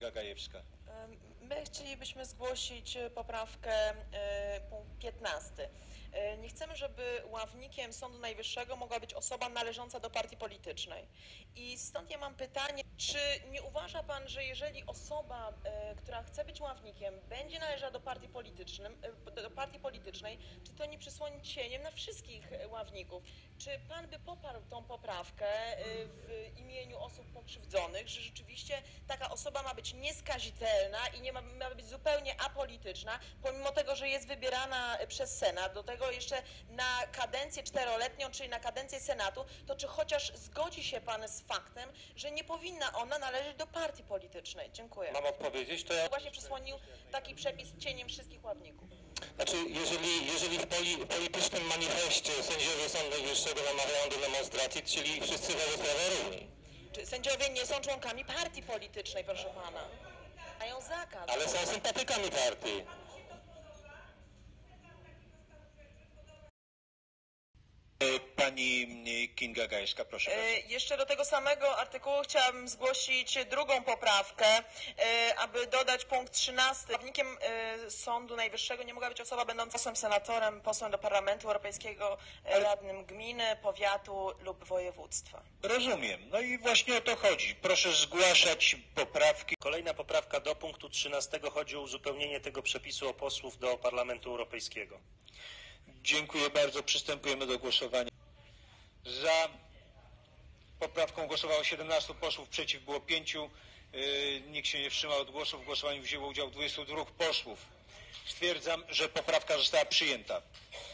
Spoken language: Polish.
Gajewska. My chcielibyśmy zgłosić poprawkę punkt 15. Nie chcemy, żeby ławnikiem Sądu Najwyższego mogła być osoba należąca do partii politycznej. I stąd ja mam pytanie, czy nie uważa Pan, że jeżeli osoba, która chce być ławnikiem, będzie należała do partii politycznej, czy to nie przysłoni cieniem na wszystkich ławników? Czy Pan by poparł tą poprawkę w imieniu osób pokrzywdzonych, że rzeczywiście taka osoba ma być nieskazitelna i ma być zupełnie apolityczna, pomimo tego, że jest wybierana przez Senat, do tego jeszcze na kadencję 4-letnią, czyli na kadencję Senatu, to czy chociaż zgodzi się Pan z faktem, że nie powinna ona należeć do partii politycznej? Dziękuję. Mam odpowiedzieć, to ja... Właśnie przysłonił taki przepis cieniem wszystkich ławników. Znaczy, jeżeli w politycznym manifestie sędziowie Sądu Najwyższego namawiają do demonstracji, czyli wszyscy wobec prawa równi. Czy sędziowie nie są członkami partii politycznej, proszę Pana? Mają zakaz. Ale są sympatykami partii. Pani Kinga Gajewska, proszę bardzo. Jeszcze do tego samego artykułu chciałabym zgłosić drugą poprawkę, aby dodać punkt 13. Ławnikiem Sądu Najwyższego nie mogła być osoba będąca posłem, senatorem, posłem do Parlamentu Europejskiego, radnym gminy, powiatu lub województwa. Rozumiem. No i właśnie o to chodzi. Proszę zgłaszać poprawki. Kolejna poprawka do punktu 13 chodzi o uzupełnienie tego przepisu o posłów do Parlamentu Europejskiego. Dziękuję bardzo. Przystępujemy do głosowania. Za poprawką głosowało 17 posłów, przeciw było 5. Nikt się nie wstrzymał od głosu. W głosowaniu wzięło udział 22 posłów. Stwierdzam, że poprawka została przyjęta.